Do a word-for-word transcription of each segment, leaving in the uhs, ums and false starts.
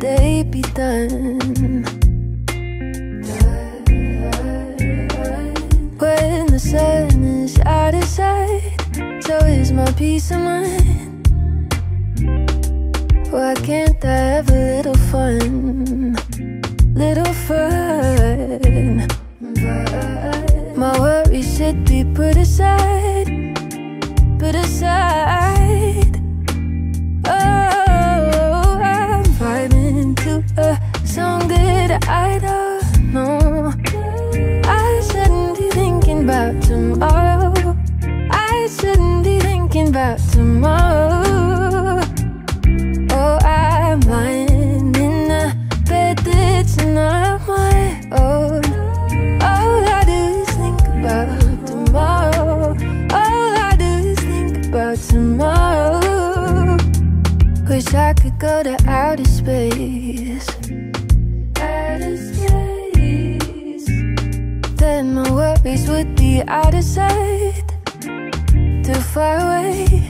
day be done. When the sun is out of sight, so is my peace of mind. Why can't I have a little fun? Little fun. My worries should be put aside, put aside. Oh, I'm vibing to a song that I don't know. I shouldn't be thinking about tomorrow. I shouldn't be thinking about tomorrow. Oh, I'm lying in a bed that's not my own. All I do is think about tomorrow. All I do is think about tomorrow. Wish I could go to outer space. Outer space. Then my worries would be out of sight, too far away.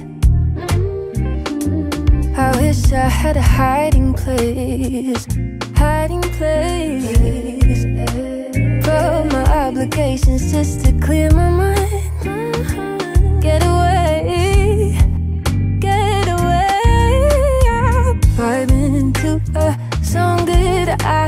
I wish I had a hiding place, hiding place. From my obligations just to clear my mind. Get away, get away. I'm vibing to a song that I